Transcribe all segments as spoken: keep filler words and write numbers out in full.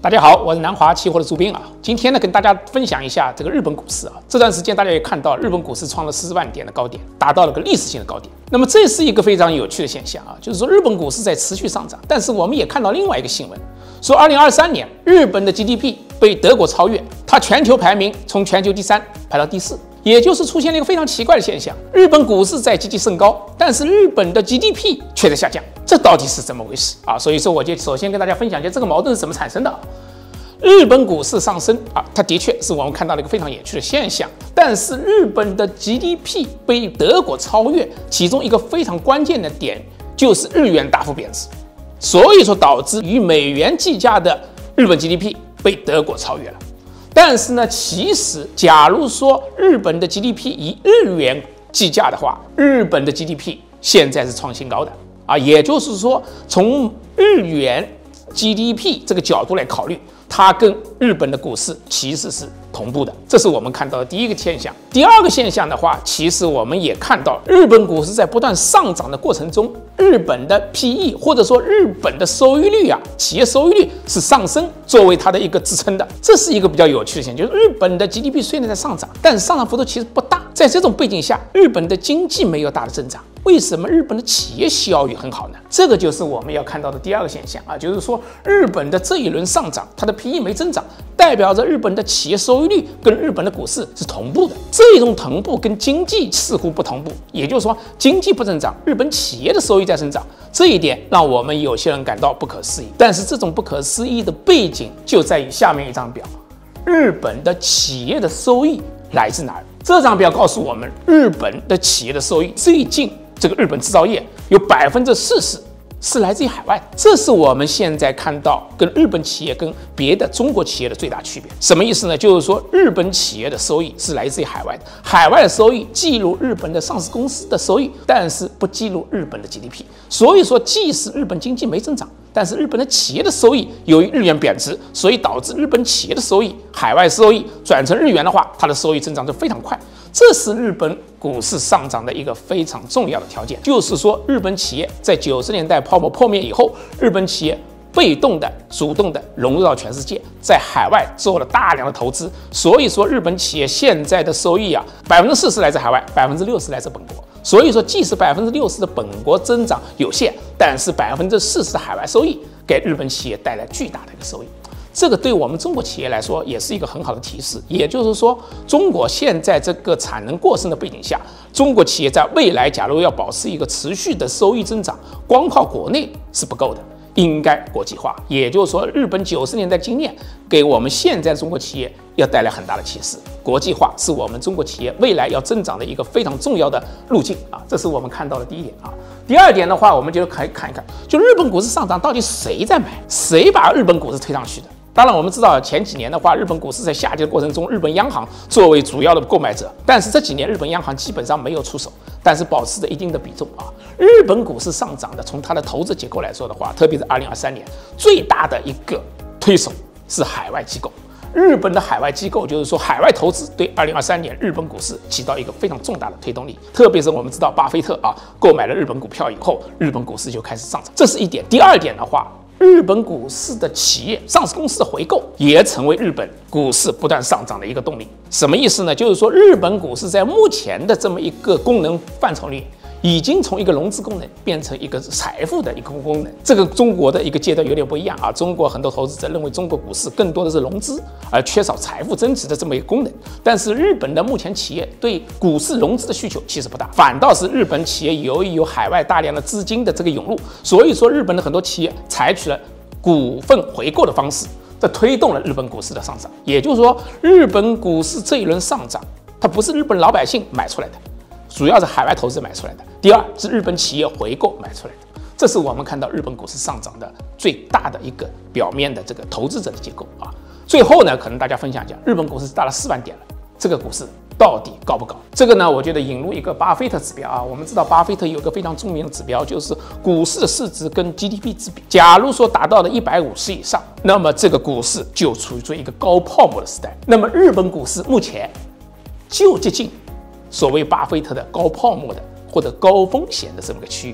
大家好，我是南华期货的朱斌啊。今天呢，跟大家分享一下这个日本股市啊。这段时间大家也看到，日本股市创了四十万点的高点，达到了个历史性的高点。那么这是一个非常有趣的现象啊，就是说日本股市在持续上涨，但是我们也看到另外一个新闻，说二零二三年日本的 G D P 被德国超越，它全球排名从全球第三排到第四。 也就是出现了一个非常奇怪的现象，日本股市在积极升高，但是日本的 G D P 却在下降，这到底是怎么回事啊？所以说，我就首先跟大家分享一下这个矛盾是怎么产生的。日本股市上升啊，它的确是我们看到了一个非常有趣的现象，但是日本的 G D P 被德国超越，其中一个非常关键的点就是日元大幅贬值，所以说导致与美元计价的日本 G D P 被德国超越了。 但是呢，其实假如说日本的 G D P 以日元计价的话，日本的 G D P 现在是创新高的啊，也就是说，从日元 G D P 这个角度来考虑，它跟日本的股市其实是同步的，这是我们看到的第一个现象。第二个现象的话，其实我们也看到，日本股市在不断上涨的过程中，日本的 P E 或者说日本的收益率啊，企业收益率是上升作为它的一个支撑的，这是一个比较有趣的现象。就是日本的 G D P 虽然在上涨，但是上涨幅度其实不大。在这种背景下，日本的经济没有大的增长。 为什么日本的企业效益很好呢？这个就是我们要看到的第二个现象啊，就是说日本的这一轮上涨，它的 P E 没增长，代表着日本的企业收益率跟日本的股市是同步的。这种同步跟经济似乎不同步，也就是说经济不增长，日本企业的收益在增长，这一点让我们有些人感到不可思议。但是这种不可思议的背景就在于下面一张表，日本的企业的收益来自哪儿？这张表告诉我们，日本的企业的收益最近。 这个日本制造业有百分之四十是来自于海外，这是我们现在看到跟日本企业跟别的中国企业的最大区别。什么意思呢？就是说日本企业的收益是来自于海外的，海外的收益记录日本的上市公司的收益，但是不记录日本的 G D P。所以说，即使日本经济没增长，但是日本的企业的收益由于日元贬值，所以导致日本企业的收益海外收益转成日元的话，它的收益增长就非常快。 这是日本股市上涨的一个非常重要的条件，就是说，日本企业在九十年代泡沫破灭以后，日本企业被动的、主动的融入到全世界，在海外做了大量的投资，所以说日本企业现在的收益啊，百分之四十来自海外，百分之六十来自本国。所以说，即使百分之六十的本国增长有限，但是百分之四十的海外收益给日本企业带来巨大的一个收益。 这个对我们中国企业来说也是一个很好的提示，也就是说，中国现在这个产能过剩的背景下，中国企业在未来假如要保持一个持续的收益增长，光靠国内是不够的，应该国际化。也就是说，日本九十年代经验给我们现在中国企业要带来很大的启示，国际化是我们中国企业未来要增长的一个非常重要的路径啊，这是我们看到的第一点啊。 第二点的话，我们就可以看一看，就日本股市上涨到底谁在买，谁把日本股市推上去的？ 当然，我们知道前几年的话，日本股市在下跌的过程中，日本央行作为主要的购买者，但是这几年日本央行基本上没有出手，但是保持着一定的比重啊。日本股市上涨的，从它的投资结构来说的话，特别是二零二三年最大的一个推手是海外机构。日本的海外机构，就是说海外投资对二零二三年日本股市起到一个非常重大的推动力。特别是我们知道，巴菲特啊购买了日本股票以后，日本股市就开始上涨，这是一点。第二点的话。 日本股市的企业上市公司的回购也成为日本股市不断上涨的一个动力。什么意思呢？就是说，日本股市在目前的这么一个功能范畴里，已经从一个融资功能变成一个财富的一个功能。这个中国的一个阶段有点不一样啊。中国很多投资者认为中国股市更多的是融资，而缺少财富增值的这么一个功能。但是日本的目前企业对股市融资的需求其实不大，反倒是日本企业由于有海外大量的资金的这个涌入，所以说日本的很多企业采取了股份回购的方式，这推动了日本股市的上涨。也就是说，日本股市这一轮上涨，它不是日本老百姓买出来的，主要是海外投资买出来的。第二是日本企业回购买出来的，这是我们看到日本股市上涨的最大的一个表面的这个投资者的结构啊。最后呢，可能大家分享一下，日本股市达了四万点了，这个股市到底高不高？这个呢，我觉得引入一个巴菲特指标啊。我们知道巴菲特有一个非常著名的指标，就是股市的市值跟 G D P 之比。假如说达到了一百五十以上，那么这个股市就处于一个高泡沫的时代。那么日本股市目前就接近所谓巴菲特的高泡沫的或者高风险的这么个区域。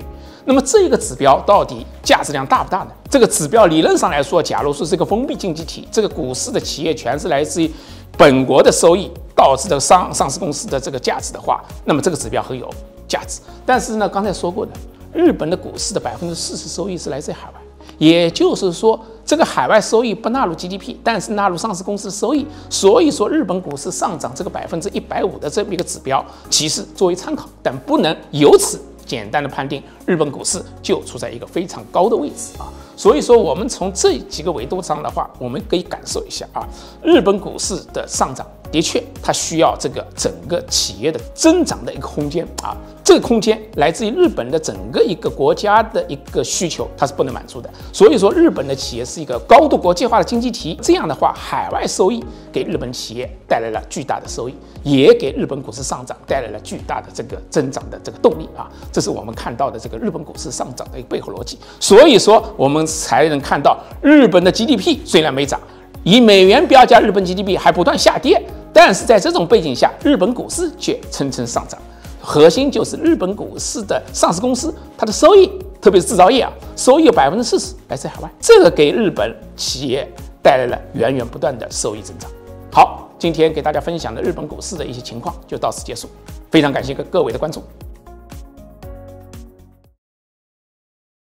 那么这个指标到底价值量大不大呢？这个指标理论上来说，假如说是一个封闭经济体，这个股市的企业全是来自于本国的收益导致的上上市公司的这个价值的话，那么这个指标很有价值。但是呢，刚才说过的，日本的股市的百分之四十收益是来自于海外，也就是说，这个海外收益不纳入 G D P， 但是纳入上市公司的收益。所以说，日本股市上涨这个百分之一百五的这么一个指标，其实作为参考，但不能由此简单的判定日本股市就处在一个非常高的位置啊。所以说，我们从这几个维度上的话，我们可以感受一下啊，日本股市的上涨的确它需要这个整个企业的增长的一个空间啊，这个空间来自于日本的整个一个国家的一个需求，它是不能满足的。所以说，日本的企业是一个高度国际化的经济体，这样的话，海外收益给日本企业带来了巨大的收益，也给日本股市上涨带来了巨大的这个增长的这个动力啊，这是我们看到的这个日本股市上涨的一个背后逻辑。所以说，我们才能看到日本的 G D P 虽然没涨，以美元标价日本 G D P 还不断下跌，但是在这种背景下，日本股市却蹭蹭上涨。核心就是日本股市的上市公司，它的收益，特别是制造业啊，收益有百分之四十来自海外，这个给日本企业带来了源源不断的收益增长。好，今天给大家分享的日本股市的一些情况就到此结束，非常感谢各位的关注。